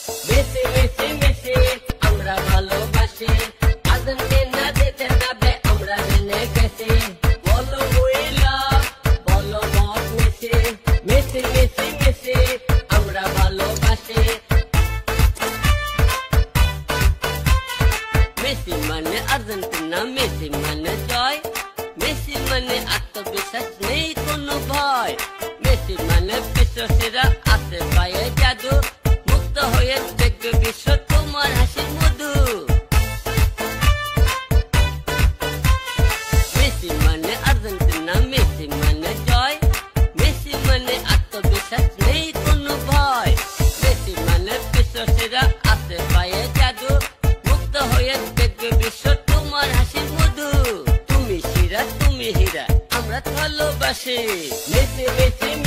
Messi Messi Messi আমরা ভালোবাসি, Argentina জিতে যাবে আমরা জেনে গেছি। বলো উই লাভ, বলো not Messi, Messi Messi Messi আমরা ভালোবাসি। মেসি মানে আর্জেন্টিনা, মেসি মানে জয়, মেসি মানে আত্মবিশ্বাস, নেই কোনো ভয়। মেসি মানে বিশ্বসেরা, আছে পায়ে জাদু, মুক্ত হয়ে দেখবে বিশ্ব তোমার হাসির মধু। মেসি মানে আর্জেন্টিনা, মেসি মানে জয়, মেসি মানে আত্মবিশ্বাস, নেই কোনো ভয়। মেসি মানে বিশ্বসেরা, আছে পায়ে জাদু, মুক্ত হয়ে দেখবে বিশ্ব তোমার হাসির মধু। তুমি শিরা তুমি হীরা আমরা ভালোবাসি। Messi Messi